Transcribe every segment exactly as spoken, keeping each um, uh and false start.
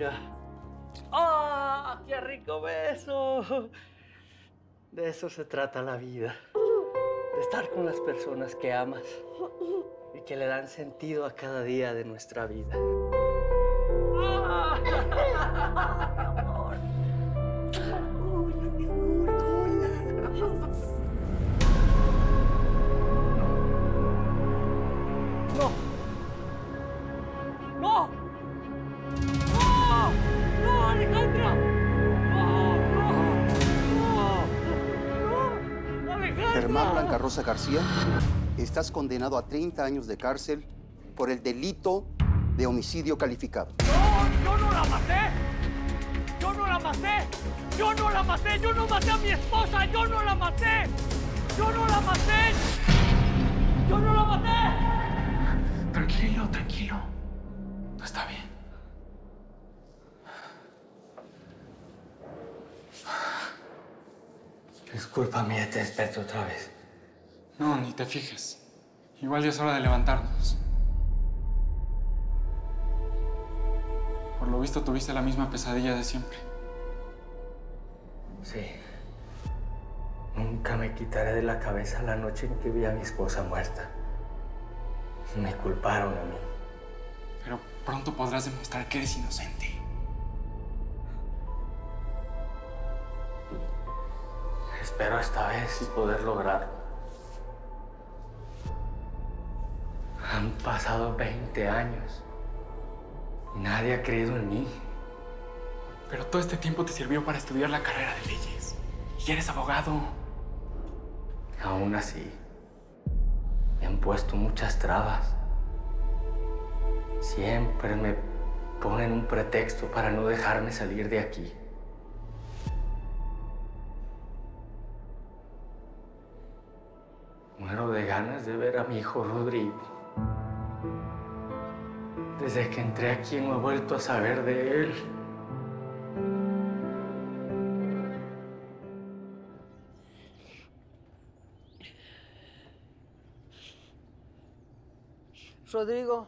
amiga. ¡Ah! ¡Qué rico beso! De eso se trata la vida. De estar con las personas que amas y que le dan sentido a cada día de nuestra vida. ¡Ah! Hola, mi amor, hola. ¡No! ¡No! ¡No! ¡No, Alejandra! ¡No! ¡No! ¡No! ¡No! ¡Alejandra! Germán Blanca Rosa García, estás condenado a treinta años de cárcel por el delito de homicidio calificado. ¡No! ¡Yo no la maté! ¡Yo no la maté! ¡Yo no la maté! ¡Yo no maté a mi esposa! ¡Yo no la maté! ¡Yo no la maté! ¡Yo no la maté! Tranquilo, tranquilo. Todo está bien. Discúlpame, te desperté otra vez. No, ni te fijes. Igual ya es hora de levantarnos. Por lo visto tuviste la misma pesadilla de siempre. Sí. Nunca me quitaré de la cabeza la noche en que vi a mi esposa muerta. Me culparon a mí. Pero pronto podrás demostrar que eres inocente. Espero esta vez poder lograrlo. Han pasado veinte años. Y nadie ha creído en mí. Pero todo este tiempo te sirvió para estudiar la carrera de leyes. Y eres abogado. Aún así, me han puesto muchas trabas. Siempre me ponen un pretexto para no dejarme salir de aquí. Muero de ganas de ver a mi hijo Rodrigo. Desde que entré aquí no he vuelto a saber de él. Rodrigo,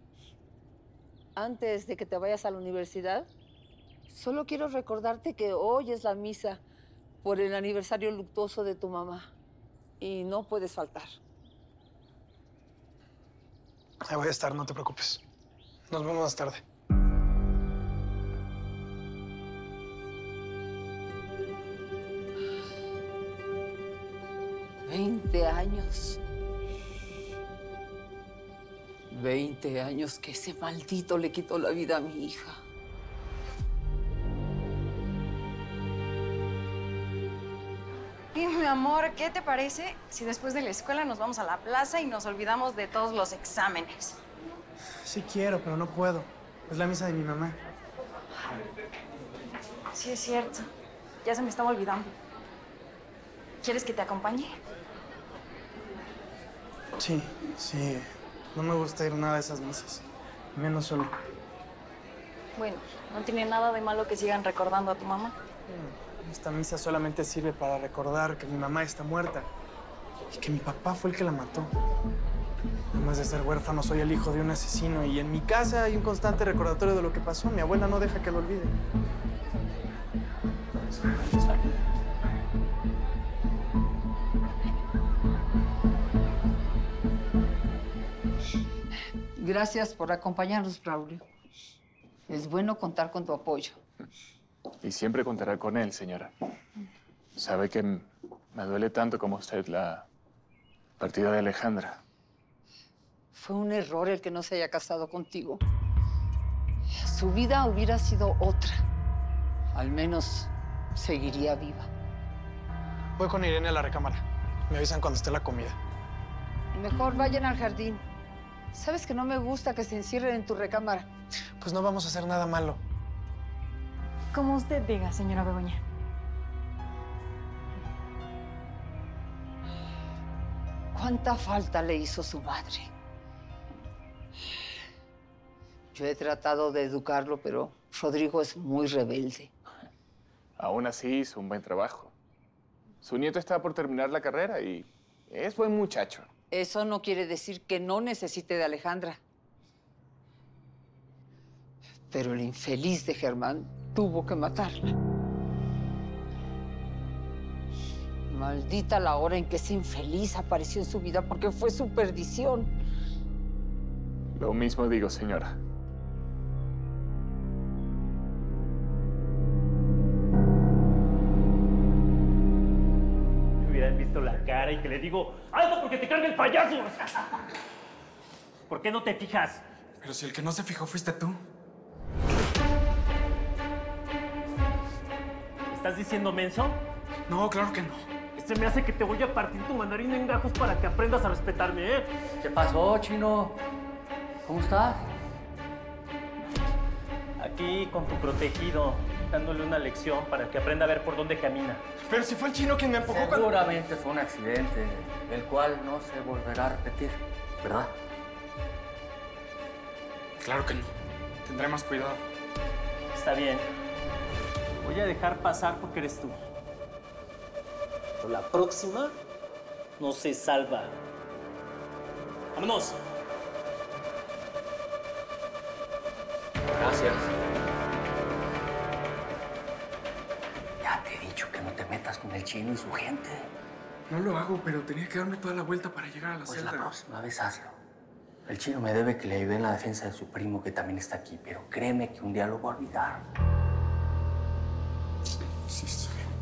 antes de que te vayas a la universidad, solo quiero recordarte que hoy es la misa por el aniversario luctuoso de tu mamá y no puedes faltar. Ahí voy a estar, no te preocupes. Nos vemos más tarde. Veinte años. Veinte años que ese maldito le quitó la vida a mi hija. Dime, amor, ¿qué te parece si después de la escuela nos vamos a la plaza y nos olvidamos de todos los exámenes? Sí quiero, pero no puedo. Es la misa de mi mamá. Sí, es cierto. Ya se me estaba olvidando. ¿Quieres que te acompañe? Sí, sí. No me gusta ir a nada de esas misas. Menos solo. Bueno, no tiene nada de malo que sigan recordando a tu mamá. Esta misa solamente sirve para recordar que mi mamá está muerta y que mi papá fue el que la mató. Además de ser huérfano, soy el hijo de un asesino y en mi casa hay un constante recordatorio de lo que pasó. Mi abuela no deja que lo olvide. Gracias por acompañarnos, Braulio. Es bueno contar con tu apoyo. Y siempre contará con él, señora. Sabe que me duele tanto como usted la partida de Alejandra. Fue un error el que no se haya casado contigo. Su vida hubiera sido otra. Al menos seguiría viva. Voy con Irene a la recámara. Me avisan cuando esté la comida. Mejor vayan al jardín. Sabes que no me gusta que se encierren en tu recámara. Pues no vamos a hacer nada malo. Como usted diga, señora Begoña. ¿Cuánta falta le hizo su madre? Yo he tratado de educarlo, pero Rodrigo es muy rebelde. Aún así hizo un buen trabajo. Su nieto está por terminar la carrera y es buen muchacho. Eso no quiere decir que no necesite de Alejandra. Pero el infeliz de Germán tuvo que matarla. Maldita la hora en que ese infeliz apareció en su vida porque fue su perdición. Lo mismo digo, señora. Me hubieran visto la cara y que le digo, ¡alto porque te carga el payaso! ¿Por qué no te fijas? Pero si el que no se fijó fuiste tú. ¿Estás diciendo menso? No, claro que no. Se me hace que te voy a partir tu mandarín en gajos para que aprendas a respetarme, ¿eh? ¿Qué pasó, chino? ¿Cómo estás? Aquí con tu protegido, dándole una lección para que aprenda a ver por dónde camina. Pero si fue el chino quien me empujó cuando... Seguramente fue un accidente, el cual no se volverá a repetir, ¿verdad? Claro que no. Tendré más cuidado. Está bien. Voy a dejar pasar porque eres tú. Pero la próxima no se salva. ¡Vámonos! Gracias. Ya te he dicho que no te metas con el chino y su gente. No lo hago, pero tenía que darme toda la vuelta para llegar a la Pues celda. la próxima vez hazlo. El chino me debe que le ayude en la defensa de su primo, que también está aquí, pero créeme que un día lo va a olvidar. Sí, está bien.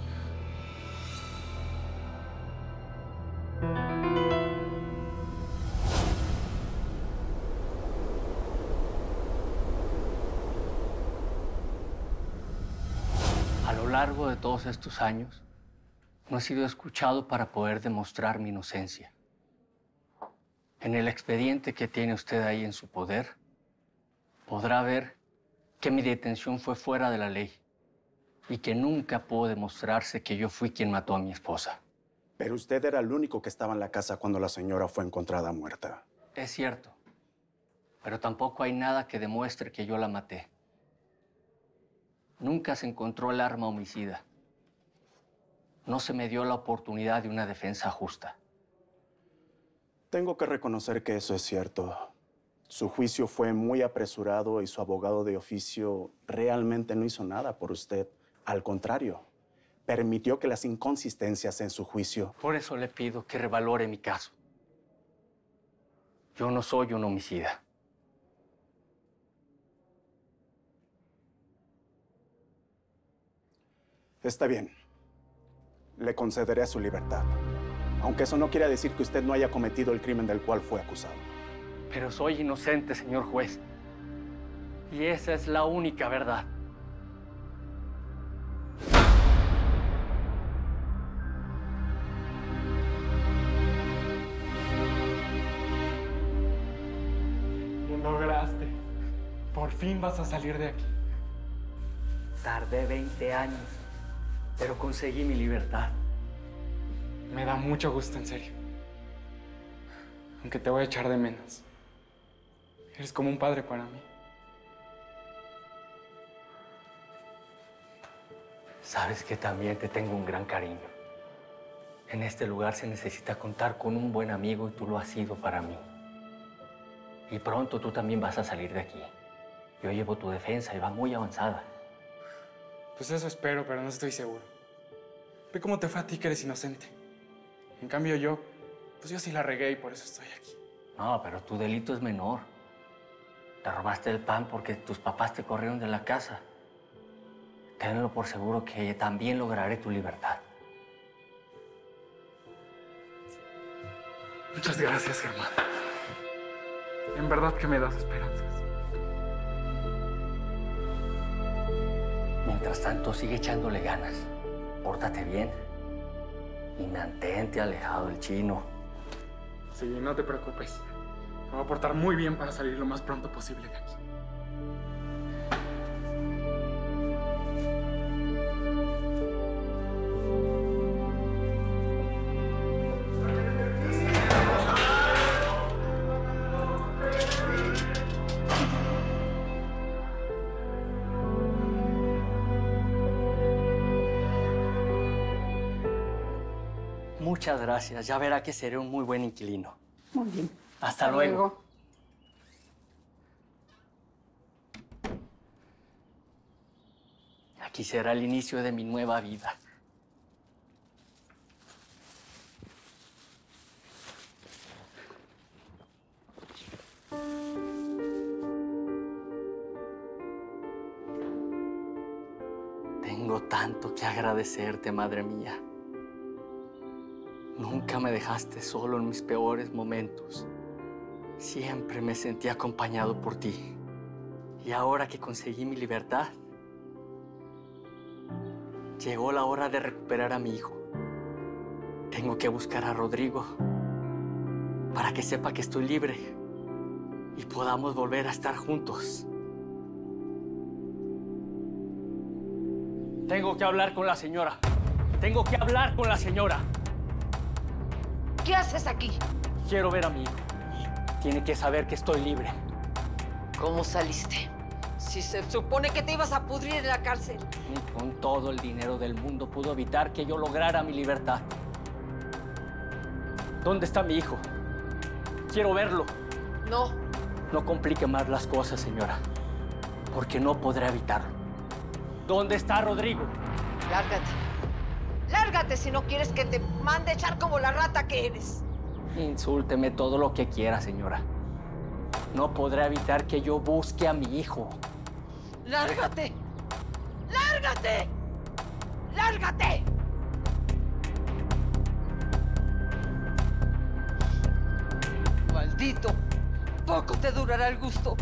A lo largo de todos estos años, no he sido escuchado para poder demostrar mi inocencia. En el expediente que tiene usted ahí en su poder, podrá ver que mi detención fue fuera de la ley y que nunca pudo demostrarse que yo fui quien mató a mi esposa. Pero usted era el único que estaba en la casa cuando la señora fue encontrada muerta. Es cierto, pero tampoco hay nada que demuestre que yo la maté. Nunca se encontró el arma homicida. No se me dio la oportunidad de una defensa justa. Tengo que reconocer que eso es cierto. Su juicio fue muy apresurado y su abogado de oficio realmente no hizo nada por usted. Al contrario, permitió que las inconsistencias en su juicio... Por eso le pido que revalore mi caso. Yo no soy un homicida. Está bien. Le concederé su libertad. Aunque eso no quiere decir que usted no haya cometido el crimen del cual fue acusado. Pero soy inocente, señor juez. Y esa es la única verdad. Lo lograste. Por fin vas a salir de aquí. Tardé veinte años, pero conseguí mi libertad. Me da mucho gusto, en serio. Aunque te voy a echar de menos. Eres como un padre para mí. Sabes que también te tengo un gran cariño. En este lugar se necesita contar con un buen amigo y tú lo has sido para mí. Y pronto tú también vas a salir de aquí. Yo llevo tu defensa y va muy avanzada. Pues eso espero, pero no estoy seguro. Ve cómo te fue a ti, que eres inocente. En cambio yo, pues yo sí la regué y por eso estoy aquí. No, pero tu delito es menor. Te robaste el pan porque tus papás te corrieron de la casa. Tenlo por seguro que también lograré tu libertad. Muchas gracias, Germán. En verdad que me das esperanzas. Mientras tanto, sigue echándole ganas. Pórtate bien y mantente alejado del chino. Sí, no te preocupes. Me voy a portar muy bien para salir lo más pronto posible de aquí. Muchas gracias. Ya verá que seré un muy buen inquilino. Muy bien. Hasta luego. luego. Aquí será el inicio de mi nueva vida. Tengo tanto que agradecerte, madre mía. Nunca me dejaste solo en mis peores momentos. Siempre me sentí acompañado por ti. Y ahora que conseguí mi libertad, llegó la hora de recuperar a mi hijo. Tengo que buscar a Rodrigo para que sepa que estoy libre y podamos volver a estar juntos. Tengo que hablar con la señora. Tengo que hablar con la señora. ¿Qué haces aquí? Quiero ver a mi hijo. Tiene que saber que estoy libre. ¿Cómo saliste? Si se supone que te ibas a pudrir en la cárcel. Ni con todo el dinero del mundo pudo evitar que yo lograra mi libertad. ¿Dónde está mi hijo? Quiero verlo. No. No complique más las cosas, señora, porque no podré evitarlo. ¿Dónde está Rodrigo? Lárgate. Lárgate si no quieres que te mande echar como la rata que eres. Insúlteme todo lo que quiera, señora. No podré evitar que yo busque a mi hijo. ¡Lárgate! ¡Lárgate! ¡Lárgate! Maldito. Poco te durará el gusto.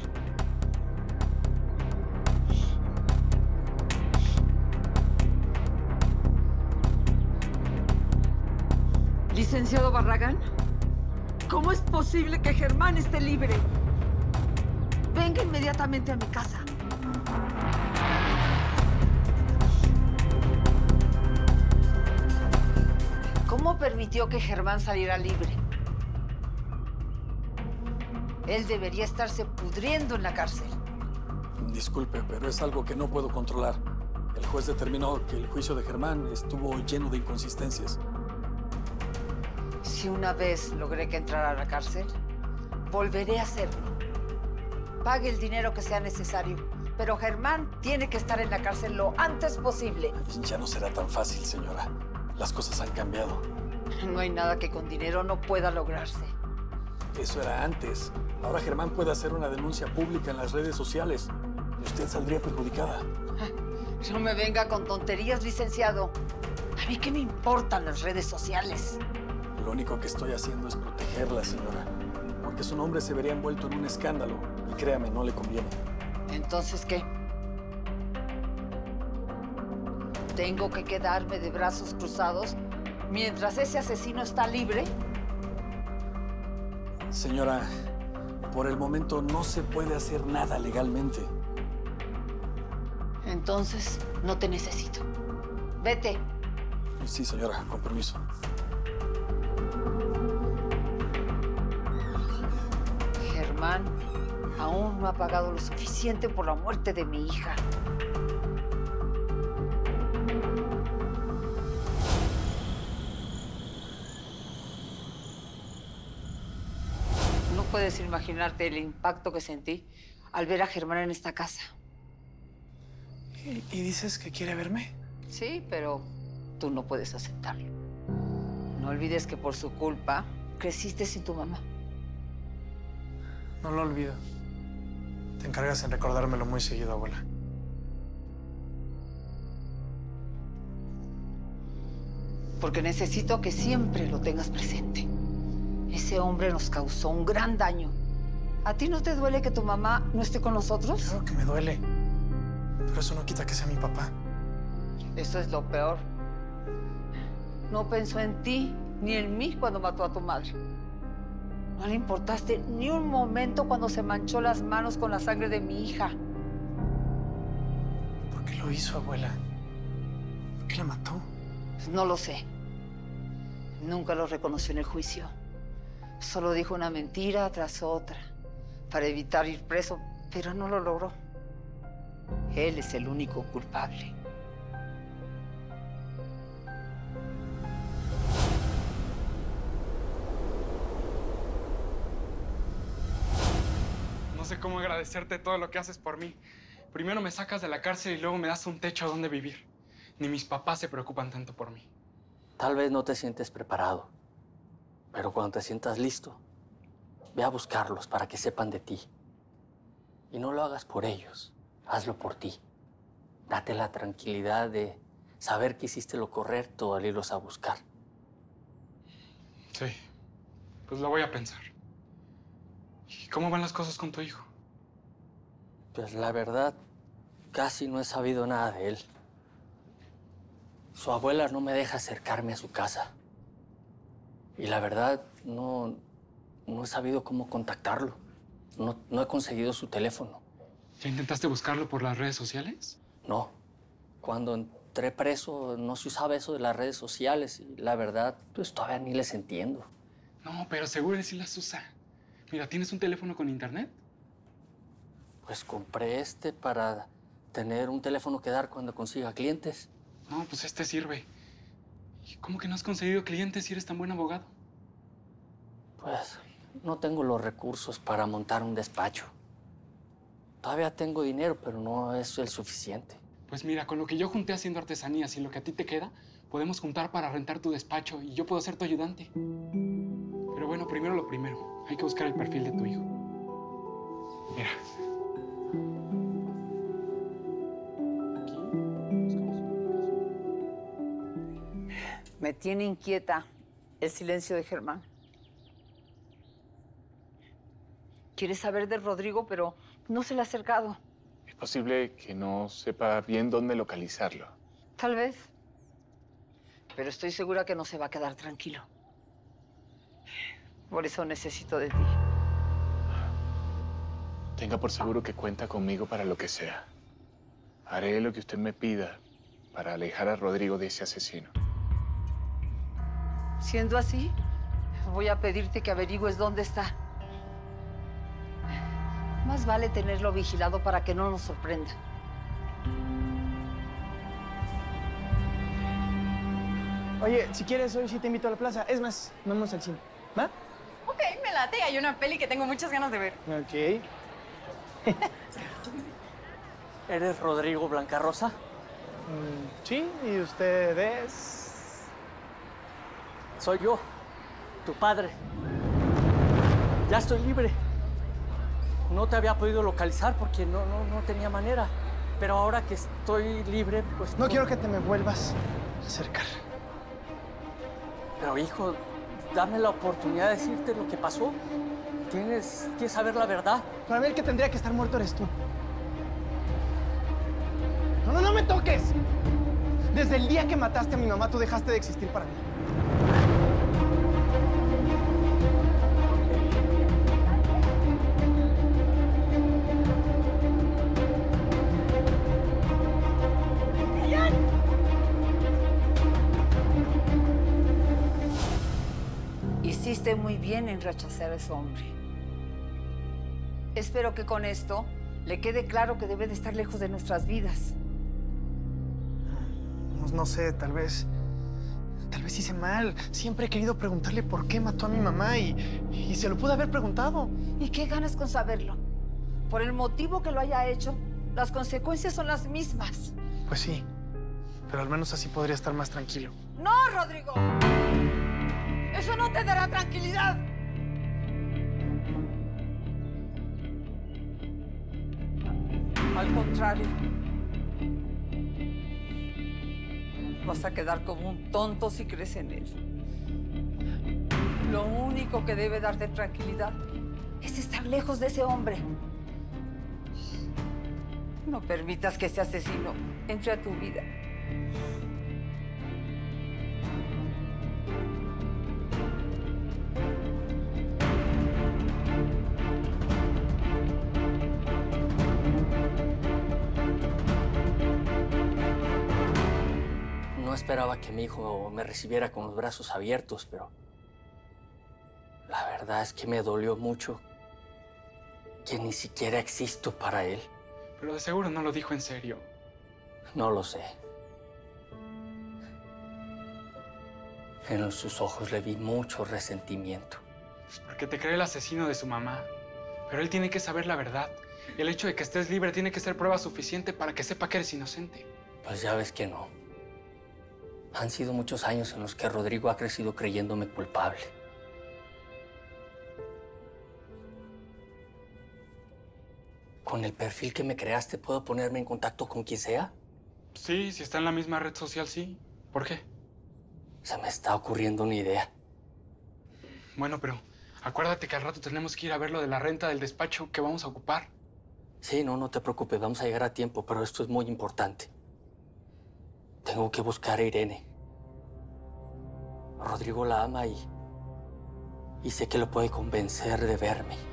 Licenciado Barragán, ¿cómo es posible que Germán esté libre? Venga inmediatamente a mi casa. ¿Cómo permitió que Germán saliera libre? Él debería estarse pudriendo en la cárcel. Disculpe, pero es algo que no puedo controlar. El juez determinó que el juicio de Germán estuvo lleno de inconsistencias. Si una vez logré que entrara a la cárcel, volveré a hacerlo. Pague el dinero que sea necesario, pero Germán tiene que estar en la cárcel lo antes posible. Ya no será tan fácil, señora. Las cosas han cambiado. No hay nada que con dinero no pueda lograrse. Eso era antes. Ahora Germán puede hacer una denuncia pública en las redes sociales y usted saldría perjudicada. No me venga con tonterías, licenciado. ¿A mí qué me importan las redes sociales? Lo único que estoy haciendo es protegerla, señora, porque su nombre se vería envuelto en un escándalo y créame, no le conviene. ¿Entonces qué? ¿Tengo que quedarme de brazos cruzados mientras ese asesino está libre? Señora, por el momento no se puede hacer nada legalmente. Entonces, no te necesito. Vete. Sí, señora, con permiso. Germán aún no ha pagado lo suficiente por la muerte de mi hija. No puedes imaginarte el impacto que sentí al ver a Germán en esta casa. ¿Y, y dices que quiere verme? Sí, pero tú no puedes aceptarlo. No olvides que por su culpa creciste sin tu mamá. No lo olvido. Te encargas en recordármelo muy seguido, abuela. Porque necesito que siempre lo tengas presente. Ese hombre nos causó un gran daño. ¿A ti no te duele que tu mamá no esté con nosotros? Claro que me duele. Pero eso no quita que sea mi papá. Eso es lo peor. No pensó en ti ni en mí cuando mató a tu madre. No le importaste ni un momento cuando se manchó las manos con la sangre de mi hija. ¿Por qué lo hizo, abuela? ¿Por qué la mató? Pues no lo sé. Nunca lo reconoció en el juicio. Solo dijo una mentira tras otra para evitar ir preso, pero no lo logró. Él es el único culpable. No sé cómo agradecerte todo lo que haces por mí, Primero me sacas de la cárcel y luego me das un techo donde vivir. Ni mis papás se preocupan tanto por mí. Tal vez no te sientes preparado, pero cuando te sientas listo, ve a buscarlos para que sepan de ti. Y no lo hagas por ellos, hazlo por ti. Date la tranquilidad de saber que hiciste lo correcto al irlos a buscar. Sí, pues lo voy a pensar. ¿Y cómo van las cosas con tu hijo? Pues la verdad, casi no he sabido nada de él. Su abuela no me deja acercarme a su casa. Y la verdad, no, no he sabido cómo contactarlo. No, no he conseguido su teléfono. ¿Ya intentaste buscarlo por las redes sociales? No. Cuando entré preso, no se usaba eso de las redes sociales. Y la verdad, pues todavía ni les entiendo. No, pero seguro él sí las usa. Mira, ¿tienes un teléfono con internet? Pues compré este para tener un teléfono que dar cuando consiga clientes. No, pues este sirve. ¿Y cómo que no has conseguido clientes si eres tan buen abogado? Pues no tengo los recursos para montar un despacho. Todavía tengo dinero, pero no es el suficiente. Pues mira, con lo que yo junté haciendo artesanías y lo que a ti te queda, podemos juntar para rentar tu despacho y yo puedo ser tu ayudante. Pero bueno, primero lo primero. Hay que buscar el perfil de tu hijo. Mira. Aquí buscamos su publicación. Me tiene inquieta el silencio de Germán. Quiere saber de Rodrigo, pero no se le ha acercado. Es posible que no sepa bien dónde localizarlo. Tal vez. Pero estoy segura que no se va a quedar tranquilo. Por eso necesito de ti. Tenga por seguro que cuenta conmigo para lo que sea. Haré lo que usted me pida para alejar a Rodrigo de ese asesino. Siendo así, voy a pedirte que averigües dónde está. Más vale tenerlo vigilado para que no nos sorprenda. Oye, si quieres, hoy sí te invito a la plaza. Es más, vamos al cine. ¿Va? Ok, me late. Hay una peli que tengo muchas ganas de ver. Ok. ¿Eres Rodrigo Blancarrosa? Mm, sí, ¿y usted es...? Soy yo, tu padre. Ya estoy libre. No te había podido localizar porque no, no, no tenía manera. Pero ahora que estoy libre, pues... No quiero que te me vuelvas a acercar. Pero hijo, dame la oportunidad de decirte lo que pasó. Tienes que saber la verdad. Para mí el que tendría que estar muerto eres tú. ¡No, no, no me toques! Desde el día que mataste a mi mamá, tú dejaste de existir para mí. Hiciste muy bien en rechazar a ese hombre. Espero que con esto le quede claro que debe de estar lejos de nuestras vidas. No, no sé, tal vez... Tal vez hice mal. Siempre he querido preguntarle por qué mató a mi mamá y, y se lo pude haber preguntado. ¿Y qué ganas con saberlo? Por el motivo que lo haya hecho, las consecuencias son las mismas. Pues sí, pero al menos así podría estar más tranquilo. ¡No, Rodrigo! ¡Eso no te dará tranquilidad! Al contrario, vas a quedar como un tonto si crees en él. Lo único que debe darte tranquilidad es estar lejos de ese hombre. No permitas que ese asesino entre a tu vida. No esperaba que mi hijo me recibiera con los brazos abiertos, pero la verdad es que me dolió mucho que ni siquiera existo para él. Pero de seguro no lo dijo en serio. No lo sé. En sus ojos le vi mucho resentimiento. Pues porque te cree el asesino de su mamá. Pero él tiene que saber la verdad. El hecho de que estés libre tiene que ser prueba suficiente para que sepa que eres inocente. Pues ya ves que no. Han sido muchos años en los que Rodrigo ha crecido creyéndome culpable. Con el perfil que me creaste, ¿puedo ponerme en contacto con quien sea? Sí, si está en la misma red social, sí. ¿Por qué? Se me está ocurriendo una idea. Bueno, pero acuérdate que al rato tenemos que ir a ver lo de la renta del despacho que vamos a ocupar. Sí, no, no te preocupes, vamos a llegar a tiempo, pero esto es muy importante. Tengo que buscar a Irene. Rodrigo la ama y... y sé que lo puede convencer de verme.